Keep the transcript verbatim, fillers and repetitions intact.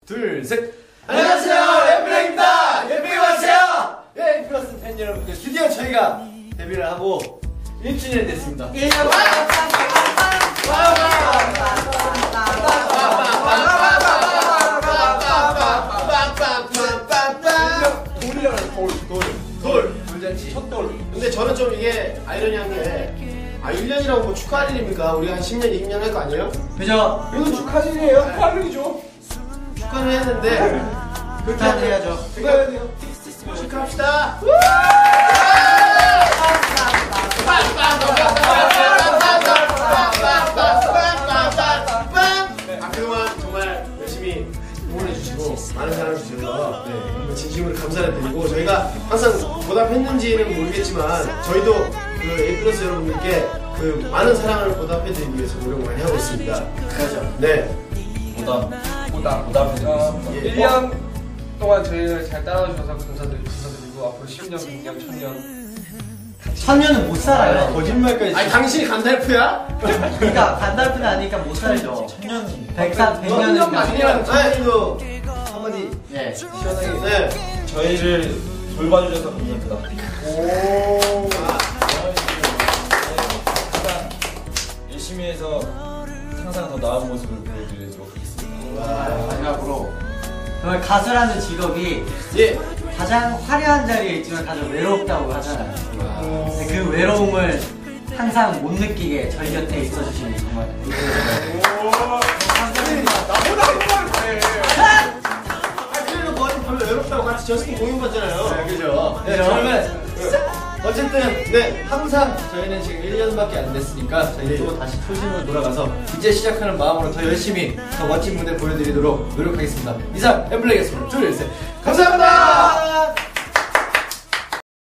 둘, 셋. 안녕하세요, 엠플레입니다. 예쁘게 봐주세요. 예, 엠플러스 팬 여러분들, 드디어 저희가 데뷔를 하고 일 주년 됐습니다. 일 년 돌이라는 돌, 돌, 돌, 돌잔치, 첫 돌. 근데 저는 좀 이게 아이러니한 게, 아 일 년이라고 뭐 축하할 일입니까? 우리 한 십 년, 이십 년 할 거 아니에요? 그죠? 이것도 축하할 일이에요. 축하할 일이죠. 축하를 했는데 그렇게 해야죠. 축하해야 돼요. 축하합시다. 아, 그동안 정말 열심히 응원해주시고 많은 사랑 주셔서 네, 진심으로 감사를 드리고, 저희가 항상 보답했는지는 모르겠지만 저희도 그 에이플러스 여러분들께 그 많은 사랑을 보답해드리기 위해서 노력 많이 하고 있습니다. 그렇죠. 네. 보답, 보답, 보답해드리겠습니다. 어, 일 년 동안 저희를 잘 따라주셔서 감사드리고, 감사드리고 앞으로 십 년, 백 년, 천 년. 천년은 못 살아요. 거짓말까지. 아니 당신이 간달프야? 그러니까 간달프는 아니니까 못 살죠. 천년, 백삼, 백년은 아니랑 천년도 한마디. 네. 시원하게. 네. 저희를 돌봐주셔서 감사합니다. 오. 항상 열심히 해서 항상 더 나은 모습을 보여드리도록 하겠습니다. 와, 마지막으로. 정말 가수라는 직업이 예. 가장 화려한 자리에 있지만 가장 외롭다고 하잖아요. 근데 그 외로움을 항상 못 느끼게 저희 곁에 있어주시니 정말 감사합니다. 나보다 행복을 잘해. 아, 그래도 너한테 별로 외롭다고 같이 저스틴 공연 봤잖아요. 네, 그죠. 네, 그러면 어쨌든, 네. 항상 저희는 지금 일 년밖에 안 됐으니까 저희 또 다시 초심으로 돌아가서 이제 시작하는 마음으로 더 열심히 더 멋진 무대 보여드리도록 노력하겠습니다. 이상 엠플레이였습니다. 둘, 셋. 감사합니다.